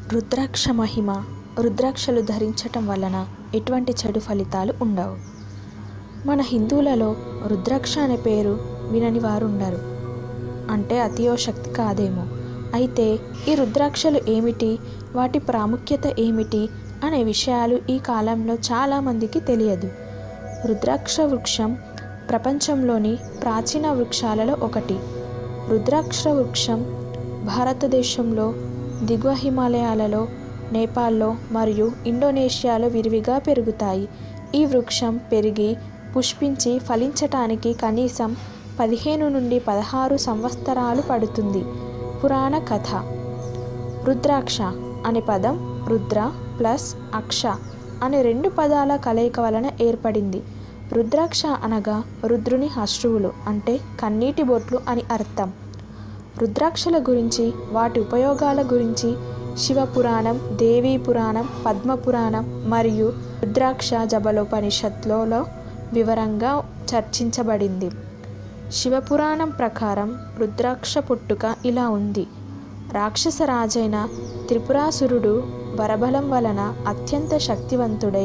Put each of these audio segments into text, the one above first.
రుద్రాక్ష మహిమ. రుద్రాక్షలు ధరించటం వలన ఎటువంటి చెడు ఫలితాలు ఉండవు. మన హిందువులలో రుద్రాక్ష అనే పేరు వినని వారు ఉండరు. అంటే అతియోశక్తి కాదేమో. అయితే ఈ రుద్రాక్షలు ఏమిటి, వాటి ప్రాముఖ్యత ఏమిటి అనే విషయాలు ఈ కాలంలో చాలామందికి తెలియదు. రుద్రాక్ష వృక్షం ప్రపంచంలోని ప్రాచీన వృక్షాలలో ఒకటి. రుద్రాక్ష వృక్షం భారతదేశంలో దిగువ హిమాలయాలలో, నేపాల్లో మరియు ఇండోనేషియాలో విరివిగా పెరుగుతాయి. ఈ వృక్షం పెరిగి పుష్పించి ఫలించటానికి కనీసం 15 నుండి 16 సంవత్సరాలు పడుతుంది. పురాణ కథ. రుద్రాక్ష అనే పదం రుద్ర ప్లస్ అక్ష అనే 2 పదాల కలయిక వలన ఏర్పడింది. రుద్రాక్ష అనగా రుద్రుని అశ్రువులు అంటే కన్నీటి బొట్లు అని అర్థం. రుద్రాక్షల గురించి, వాటి ఉపయోగాల గురించి శివపురాణం, దేవీ పురాణం, పద్మపురాణం మరియు రుద్రాక్ష జబలోపనిషత్తులో వివరంగా చర్చించబడింది. శివపురాణం ప్రకారం రుద్రాక్ష పుట్టుక ఇలా ఉంది. రాక్షస రాజైన త్రిపురాసురుడు వరబలం వలన అత్యంత శక్తివంతుడై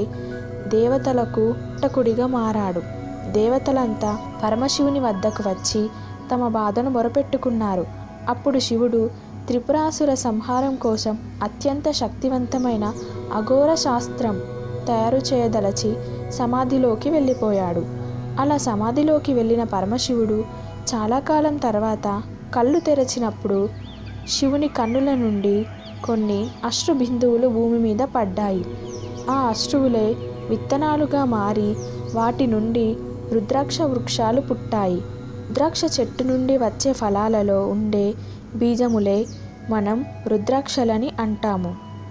దేవతలకు రక్షకుడిగా మారాడు. దేవతలంతా పరమశివుని వద్దకు వచ్చి తమ బాధను మొరపెట్టుకున్నారు. అప్పుడు శివుడు త్రిపురాసుర సంహారం కోసం అత్యంత శక్తివంతమైన అఘోర శాస్త్రం తయారు చేయదలచి సమాధిలోకి వెళ్ళిపోయాడు. అలా సమాధిలోకి వెళ్ళిన పరమశివుడు చాలా కాలం తర్వాత కళ్ళు తెరచినప్పుడు శివుని కన్నుల నుండి కొన్ని అశ్రు బిందువులు భూమి మీద పడ్డాయి. ఆ అశ్రువులే విత్తనాలుగా మారి వాటి నుండి రుద్రాక్ష వృక్షాలు పుట్టాయి. రుద్రాక్ష చెట్టు నుండి వచ్చే ఫలాలలో ఉండే బీజములే మనం రుద్రాక్షలని అంటాము.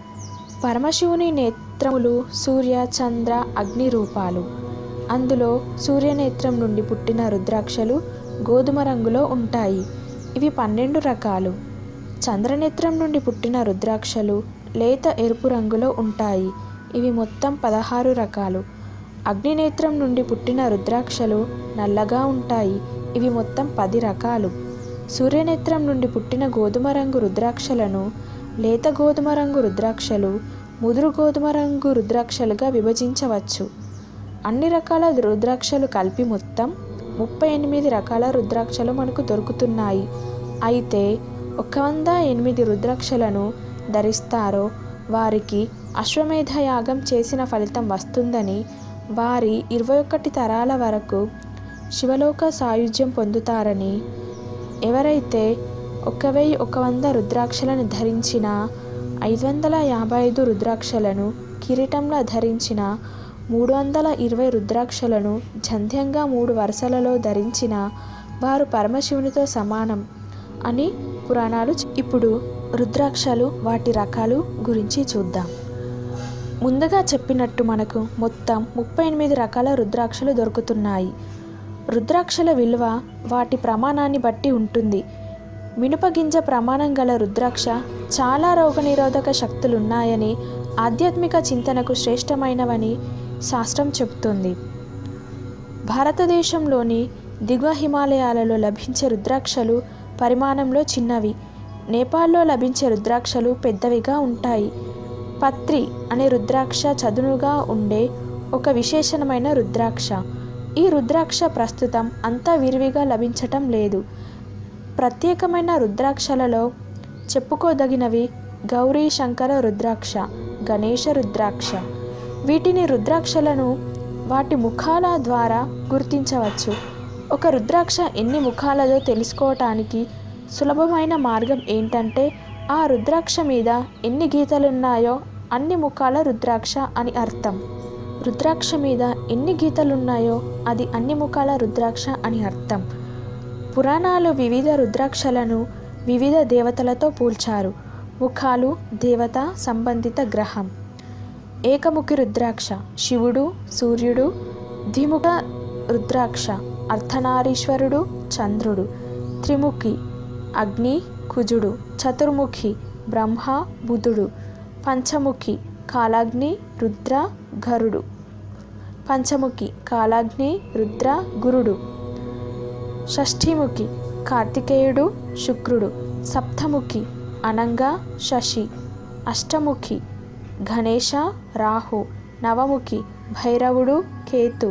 పరమశివుని నేత్రములు సూర్య, చంద్ర, అగ్ని రూపాలు. అందులో సూర్యనేత్రం నుండి పుట్టిన రుద్రాక్షలు గోధుమ రంగులో ఉంటాయి. ఇవి 12 రకాలు. చంద్రనేత్రం నుండి పుట్టిన రుద్రాక్షలు లేత ఎరుపు రంగులో ఉంటాయి. ఇవి మొత్తం 16 రకాలు. అగ్నినేత్రం నుండి పుట్టిన రుద్రాక్షలు నల్లగా ఉంటాయి. ఇవి మొత్తం 10 రకాలు. సూర్యనేత్రం నుండి పుట్టిన గోధుమ రంగు రుద్రాక్షలను లేత గోధుమ రంగు రుద్రాక్షలు, ముదురు గోధుమ రంగు రుద్రాక్షలుగా విభజించవచ్చు. అన్ని రకాల రుద్రాక్షలు కలిపి మొత్తం 38 రకాల రుద్రాక్షలు మనకు దొరుకుతున్నాయి. అయితే 108 రుద్రాక్షలను ధరిస్తారో వారికి అశ్వమేధ యాగం చేసిన ఫలితం వస్తుందని, వారి 21 తరాల వరకు శివలోక సాయుధ్యం పొందుతారని, ఎవరైతే 1100 రుద్రాక్షలను ధరించిన, 555 రుద్రాక్షలను కిరీటంలో ధరించిన, 320 రుద్రాక్షలను జంధ్యంగా 3 వరుసలలో ధరించిన వారు పరమశివునితో సమానం అని పురాణాలు. ఇప్పుడు రుద్రాక్షలు, వాటి రకాలు గురించి చూద్దాం. ముందుగా చెప్పినట్టు మనకు మొత్తం 38 రకాల రుద్రాక్షలు దొరుకుతున్నాయి. రుద్రాక్షల విలువ వాటి ప్రమాణాన్ని బట్టి ఉంటుంది. మినపగింజ ప్రమాణం గల రుద్రాక్ష చాలా రోగనిరోధక శక్తులున్నాయని, ఆధ్యాత్మిక చింతనకు శ్రేష్టమైనవని శాస్త్రం చెబుతుంది. భారతదేశంలోని దిగువ హిమాలయాలలో లభించే రుద్రాక్షలు పరిమాణంలో చిన్నవి. నేపాల్లో లభించే రుద్రాక్షలు పెద్దవిగా ఉంటాయి. పత్రి అనే రుద్రాక్ష చదునుగా ఉండే ఒక విశేషమైన రుద్రాక్ష. ఈ రుద్రాక్ష ప్రస్తుతం అంతా విరివిగా లభించటం లేదు. ప్రత్యేకమైన రుద్రాక్షలలో చెప్పుకోదగినవి గౌరీ శంకర రుద్రాక్ష, గణేశ రుద్రాక్ష. వీటిని రుద్రాక్షలను వాటి ముఖాల ద్వారా గుర్తించవచ్చు. ఒక రుద్రాక్ష ఎన్ని ముఖాలదో తెలుసుకోవటానికి సులభమైన మార్గం ఏంటంటే ఆ రుద్రాక్ష మీద ఎన్ని గీతలున్నాయో అన్ని ముఖాల రుద్రాక్ష అని అర్థం. రుద్రాక్ష మీద ఎన్ని గీతలున్నాయో అది అన్ని ముఖాల రుద్రాక్ష అని అర్థం. పురాణాలు వివిధ రుద్రాక్షలను వివిధ దేవతలతో పోల్చారు. ముఖాలు దేవత సంబంధిత గ్రహం. ఏకముఖి రుద్రాక్ష శివుడు, సూర్యుడు. ద్విముఖ రుద్రాక్ష అర్ధనారీశ్వరుడు, చంద్రుడు. త్రిముఖి అగ్ని, కుజుడు. చతుర్ముఖి బ్రహ్మ, బుధుడు. పంచముఖి కాలాగ్ని, రుద్ర, గరుడు. పంచముఖి కాలాగ్ని, రుద్ర, గురుడు. షష్ఠీముఖి కార్తికేయుడు, శుక్రుడు. సప్తముఖి అనంగ, శశి. అష్టముఖి గణేశ రాహు, నవముఖి భైరవుడు కేతు,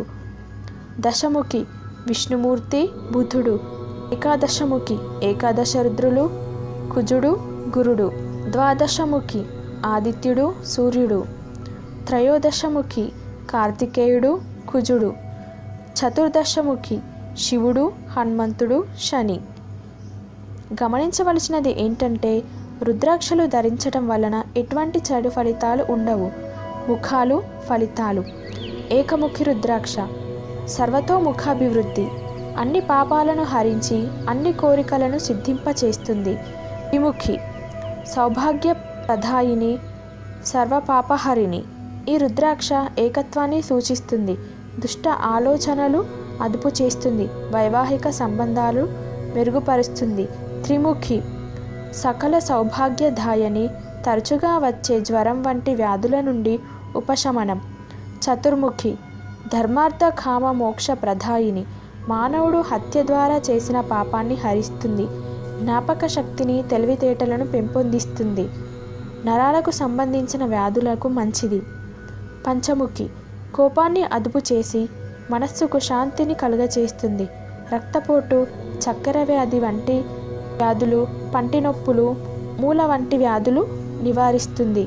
దశముఖి విష్ణుమూర్తి బుధుడు, ఏకాదశముఖి ఏకాదశ రుద్రులు కుజుడు గురుడు, ద్వాదశముఖి ఆదిత్యుడు సూర్యుడు, త్రయోదశముఖి కార్తికేయుడు కుజుడు, చతుర్దశముఖి శివుడు హనుమంతుడు శని. గమనించవలసినది ఏంటంటే రుద్రాక్షలు ధరించటం వలన ఎటువంటి చెడు ఫలితాలు ఉండవు. ముఖాలు ఫలితాలు. ఏకముఖి రుద్రాక్ష సర్వతోముఖాభివృద్ధి, అన్ని పాపాలను హరించి అన్ని కోరికలను సిద్ధింపచేస్తుంది. విముఖి సౌభాగ్య ప్రదాయిని, సర్వపాపహరిణి. ఈ రుద్రాక్ష ఏకత్వాన్ని సూచిస్తుంది. దుష్ట ఆలోచనలు అదుపు చేస్తుంది. వైవాహిక సంబంధాలు మెరుగుపరుస్తుంది. త్రిముఖి సకల సౌభాగ్యదాయని, తరచుగా వచ్చే జ్వరం వంటి వ్యాధుల నుండి ఉపశమనం. చతుర్ముఖి ధర్మార్థ కామ మోక్ష ప్రదాయిని, మానవుడు హత్య ద్వారా చేసిన పాపాన్ని హరిస్తుంది. జ్ఞాపక శక్తిని తెలివితేటలను పెంపొందిస్తుంది. నరాలకు సంబంధించిన వ్యాధులకు మంచిది. పంచముఖి కోపాన్ని అదుపు చేసి మనస్సుకు శాంతిని కలుగచేస్తుంది. రక్తపోటు, చక్కెర వ్యాధి వంటి వ్యాధులు, పంటి నొప్పులు, మూల వంటి వ్యాధులు నివారిస్తుంది.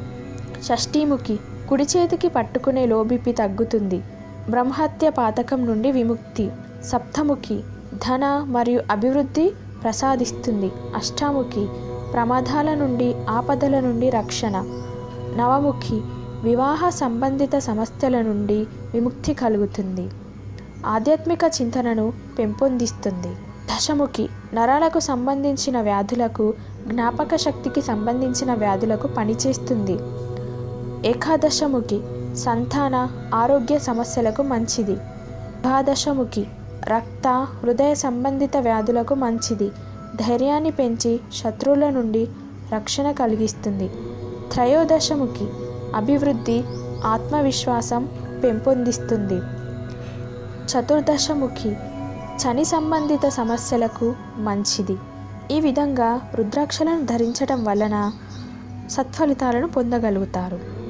షష్ఠీముఖి కుడి చేతికి పట్టుకునే లోబిపి తగ్గుతుంది. బ్రహ్మహత్య పాతకం నుండి విముక్తి. సప్తముఖి ధన మరియు అభివృద్ధి ప్రసాదిస్తుంది. అష్టాముఖి ప్రమాదాల నుండి ఆపదల నుండి రక్షణ. నవముఖి వివాహ సంబంధిత సమస్యల నుండి విముక్తి కలుగుతుంది. ఆధ్యాత్మిక చింతనను పెంపొందిస్తుంది. దశముఖి నరాలకు సంబంధించిన వ్యాధులకు, జ్ఞాపక శక్తికి సంబంధించిన వ్యాధులకు పనిచేస్తుంది. ఏకాదశముఖి సంతాన ఆరోగ్య సమస్యలకు మంచిది. ద్వాదశముఖి రక్త హృదయ సంబంధిత వ్యాధులకు మంచిది. ధైర్యాన్ని పెంచి శత్రువుల నుండి రక్షణ కలిగిస్తుంది. త్రయోదశముఖి అభివృద్ధి, ఆత్మవిశ్వాసం పెంపొందిస్తుంది. చతుర్దశముఖి చని సంబంధిత సమస్యలకు మంచిది. ఈ విధంగా రుద్రాక్షలను ధరించడం వలన సత్ఫలితాలను పొందగలుగుతారు.